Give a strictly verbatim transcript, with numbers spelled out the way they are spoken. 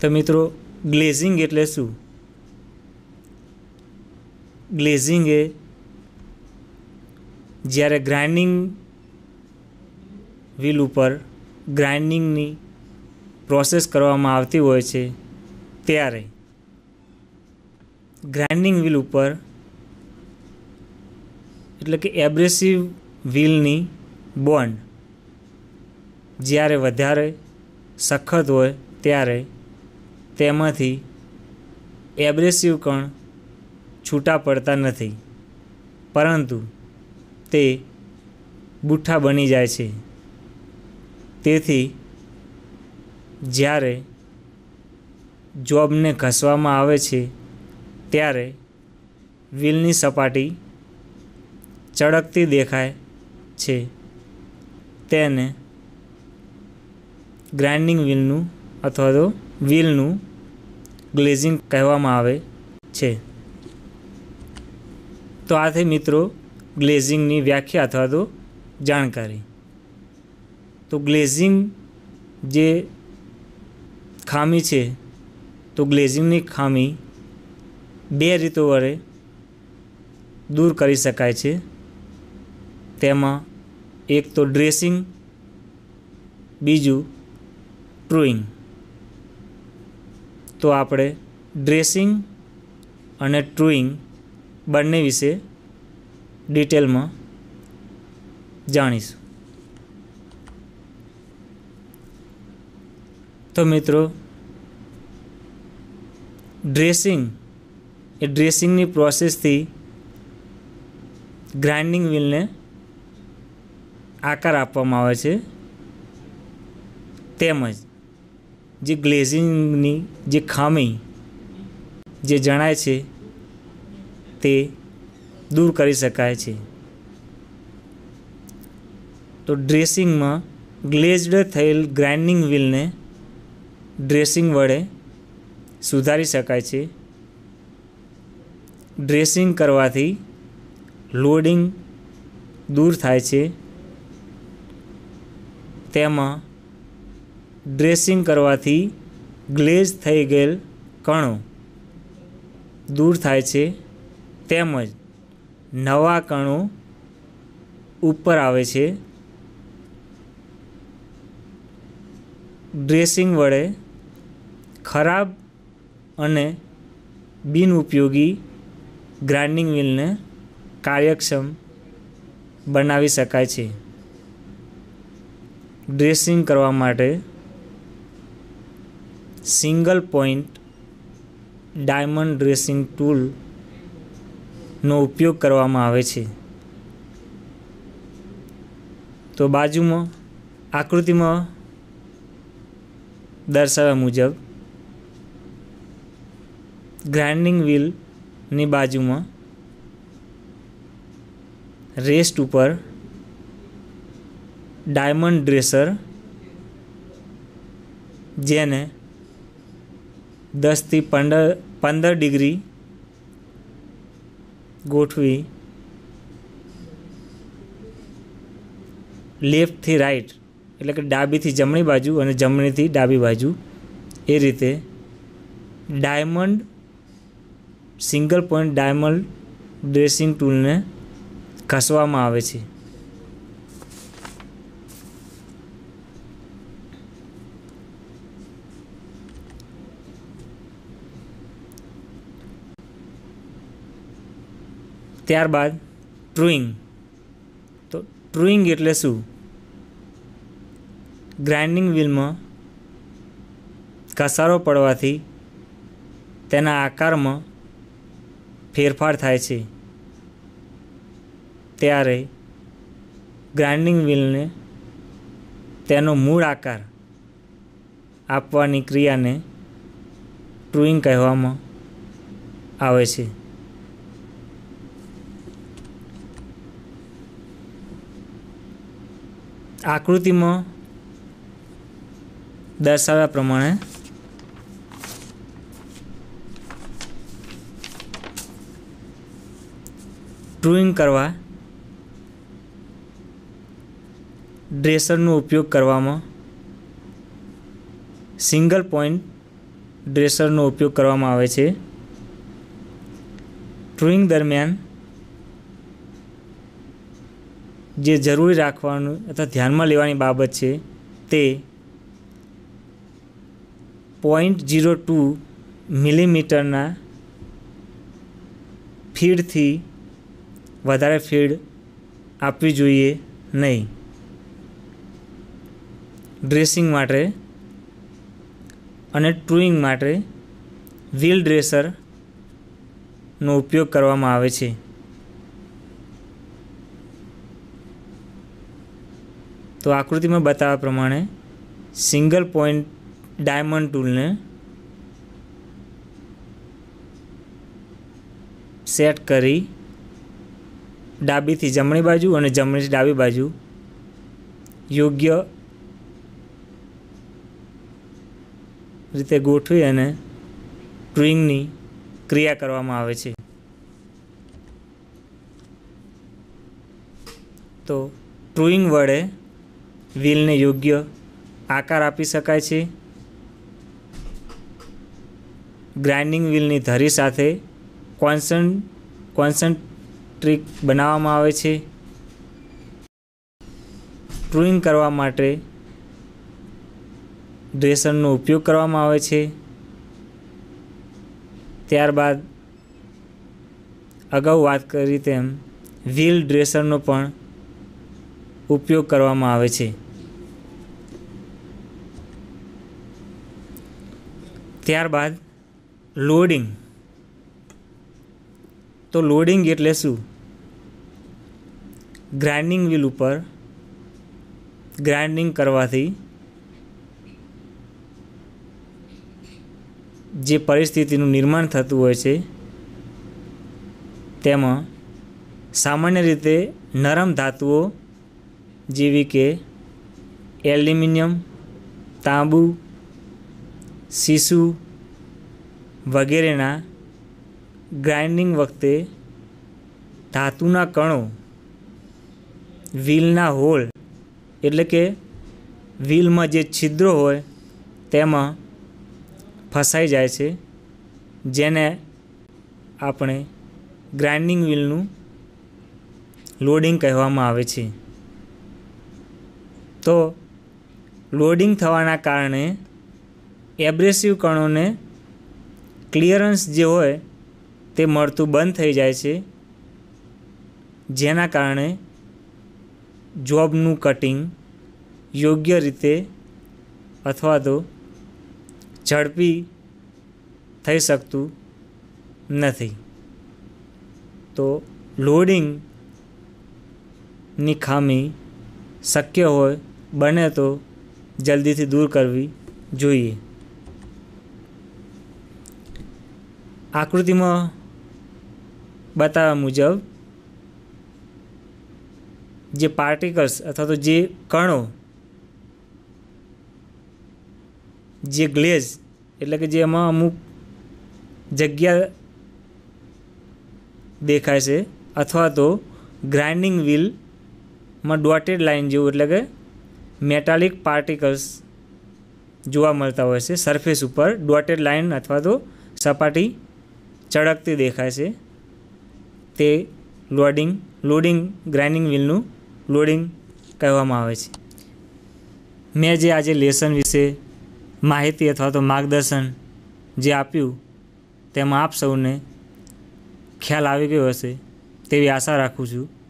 तो मित्रों ग्लेजिंग एटले शुं? ग्लेजिंग ए ज्यारे ग्राइंडिंग व्हील पर ग्राइंडिंगनी प्रोसेस करवामां आवती होय छे त्यारे ग्राइंडिंग व्हील पर एटले के एब्रेसिव व्हीलनी बोन्ड ज्यारे वधारे सखत होय त्यारे तेमांथी एब्रेसिव कण छूटा पड़ता नथी, परंतु ते बूठा बनी जाय छे। तेथी ज्यारे जोबने घसवामां आवे छे त्यारे व्हीलनी सपाटी चळकती देखाय छे, तेने ग्राइंडिंग व्हीलनु अथवा तो व्हीलनु ग्लेजिंग कहेवामां आवे छे। तो आ थी मित्रों ग्लेजिंगनी व्याख्या अथवा तो जाणकारी। तो ग्लेजिंग जे खामी छे तो ग्लेजिंगनी खामी बे रीतो वडे दूर करी शकाय छे। तेमां एक तो ड्रेसिंग, बीजू ट्रुइंग। तो आपणे ड्रेसिंग अने ट्रुइंग बंने विषे डिटेल में जाणीशुं। तो मित्रों ड्रेसिंग ए ड्रेसिंगनी प्रोसेस थी ग्राइंडिंग व्हील ने आकार आपवामां आवे छे, तेमज जे ग्लेजिंगनी जे खामी जे जणाय छे ते दूर करी शकाय छे। तो ड्रेसिंग में ग्लेज्ड थयेल ग्राइंडिंग व्हील ने ड्रेसिंग वडे सुधारी शकाय छे। ड्रेसिंग करवाथी लोडिंग दूर थाय छे। तेमां ड्रेसिंग करवाथी ग्लेज थई गयेल कणो दूर थाय छे, तेमज नवा कणो ऊपर आवे छे। ड्रेसिंग वडे खराब अने बिन उपयोगी ग्राइंडिंग व्हील ने कार्यक्षम बनावी शकाय छे। ड्रेसिंग करवा माटे single point diamond dressing tool नो उपयोग करवामां आवे छे। तो बाजू में आकृति में दर्शाव्या मुजब ग्राइंडिंग व्हील नी बाजू में रेस्ट ऊपर डायमंड ड्रेसर जेने दस थी पंदर पंदर डिग्री गोठवी लेफ्ट थी राइट एटले के डाबी थी जमणी बाजू और जमणी थी डाबी बाजू ए रीते diamond single point diamond dressing tool ने घसवामां आवे छे। त्यारबाद ट्रुइंग। तो ट्रुइंग एटले शुं? ग्राइंडिंग व्हील में घसारो पड़वाथी तेना आकार में फेरफार थाय छे, त्यारे ग्राइंडिंग व्हील ने तेनो मूळ आकार आपवानी क्रिया ने ट्रुइंग कहेवामां आवे छे। आकृति में दर्शाव्या प्रमाणे ट्रुइंग करवा ड्रेसरનો ઉપયોગ કરવામાં સિંગલ પોઈન્ટ ડ્રેસરનો ઉપયોગ કરવામાં આવે છે. ટૂરિંગ દરમિયાન જે જરૂરી રાખવાનું અથવા ધ્યાનમાં લેવાની બાબત છે તે પોઈન્ટ ઝીરો ટુ મિલીમીટરના ફીડથી વધારે ફીડ આપવી જોઈએ નહીં. ડ્રેસિંગ માટે અને ટૂરિંગ માટે વ્હીલ ડ્રેસરનો ઉપયોગ કરવામાં આવે છે. તો આકૃતિમાં બતાવ્યા પ્રમાણે સિંગલ પોઈન્ટ ડાયમંડ ટૂલને સેટ કરી ડાબીથી જમણી બાજુ અને જમણીથી ડાબી બાજુ યોગ્ય રીતે ગોઠવી અને ટૂરિંગની ક્રિયા કરવામાં આવે છે. તો ટૂરિંગ વડે વ્હીલને યોગ્ય આકાર આપી શકાય છે. ગ્રાઇન્ડિંગ વ્હીલની ધરી સાથે કોન્સન કોન્સન્ટ્રિક બનાવવામાં આવે છે. ટૂરિંગ કરવા માટે ડ્રેસરનો ઉપયોગ કરવામાં આવે છે. ત્યારબાદ અગાઉ વાત કરી તેમ વ્હીલ ડ્રેસરનો પણ ઉપયોગ કરવામાં આવે છે. ત્યારબાદ લોડિંગ. તો લોડિંગ એટલે શું? ગ્રાઇન્ડિંગ વ્હીલ ઉપર ગ્રાઇન્ડિંગ કરવાથી જે પરિસ્થિતિનું નિર્માણ થતું હોય છે તેમાં સામાન્ય રીતે નરમ ધાતુઓ જેવી કે એલ્યુમિનિયમ, તાંબુ, સીસુ વગેરેના ગ્રાઇન્ડિંગ વખતે ધાતુના કણો વ્હીલના હોલ એટલે કે વ્હીલમાં જે છિદ્રો હોય તેમાં ફસાઈ જાય છે, જેને આપણે ગ્રાઇન્ડિંગ વ્હીલનું લોડિંગ કહેવામાં આવે છે. તો લોડિંગ થવાના કારણે એબ્રેસિવ કણોને ક્લિયરન્સ જે હોય તે મળતું બંધ થઈ જાય છે, જેના કારણે જોબનું કટિંગ યોગ્ય રીતે અથવા તો ઝડપી થઈ શકતું નથી. તો લોડિંગની ખામી શક્ય હોય બને તો જલ્દીથી દૂર કરવી જોઈએ. આકૃતિમાં બતાવ્યા મુજબ જે પાર્ટિકલ્સ અથવા તો જે કણો જે ગ્લેઝ એટલે કે જેમાં અમુક જગ્યા દેખાય છે અથવા તો ગ્રાઇન્ડિંગ વ્હીલમાં ડોટેડ લાઇન જેવું એટલે કે મેટાલિક પાર્ટિકલ્સ જોવા મળતા હોય છે. સરફેસ ઉપર ડોટેડ લાઇન અથવા તો સપાટી ચળકતી દેખાય છે. તે લોડિંગ લોડિંગ ગ્રાઇન્ડિંગ વ્હીલનું લોડિંગ કહેવામાં આવે છે. મેં જે આજે લેસન વિશે માહિતી અથવા તો માર્ગદર્શન જે આપ્યું તેમાં આપ સૌને ખ્યાલ આવી ગયો હશે તેવી આશા રાખું છું.